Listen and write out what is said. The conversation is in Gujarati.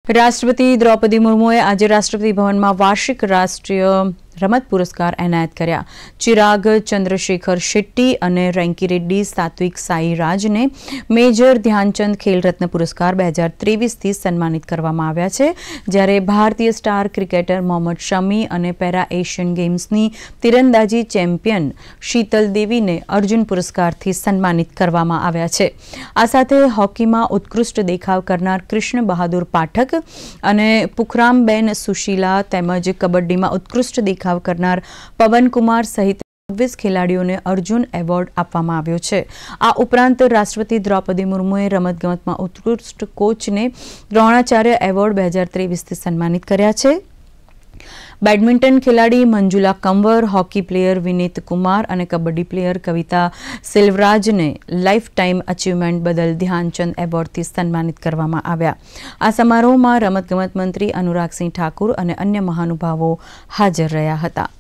રાષ્ટ્રપતિ દ્રૌપદી મુર્મુએ આજે રાષ્ટ્રપતિ ભવનમાં વાર્ષિક રાષ્ટ્રીય રમત પુરસ્કાર એનાયત કર્યા. ચિરાગ ચંદ્રશેખર શેટ્ટી અને રેન્કી રેડ્ડી સાત્વિક સાઈ રાજને મેજર ધ્યાનચંદ ખેલ રત્ન પુરસ્કાર 2023થી સન્માનિત કરવામાં આવ્યા છે, જ્યારે ભારતીય સ્ટાર ક્રિકેટર મોહમ્મદ શમી અને પેરા એશિયન ગેમ્સની તીરંદાજી ચેમ્પિયન શીતલ દેવીને અર્જુન પુરસ્કારથી સન્માનિત કરવામાં આવ્યા છે. આ સાથે હોકીમાં ઉત્કૃષ્ટ દેખાવ કરનાર કૃષ્ણ બહાદુર પાઠક અને પુખરામબેન સુશીલા તેમજ કબડ્ડીમાં ઉત્કૃષ્ટ દેખાવ કરનાર પવનકુમાર સહિત 26 ખેલાડીઓને અર્જુન એવોર્ડ આપવામાં આવ્યો છે. આ ઉપરાંત રાષ્ટ્રપતિ દ્રૌપદી મુર્મુએ રમતગમતમાં ઉત્કૃષ્ટ કોચને દ્રોણાચાર્ય એવોર્ડ 2023થી સન્માનિત કર્યા છે. બેડમિન્ટન ખેલાડી મંજુલા કંવર, હોકી પ્લેયર વિનીત કુમાર અને કબડ્ડી પ્લેયર કવિતા સિલ્વરાજને લાઇફ ટાઈમ અચીવમેન્ટ બદલ ધ્યાનચંદ એવોર્ડથી સન્માનિત કરવામાં આવ્યા. આ સમારોહમાં રમતગમત મંત્રી અનુરાગસિંહ ઠાકુર અને અન્ય મહાનુભાવો હાજર રહ્યા હતા.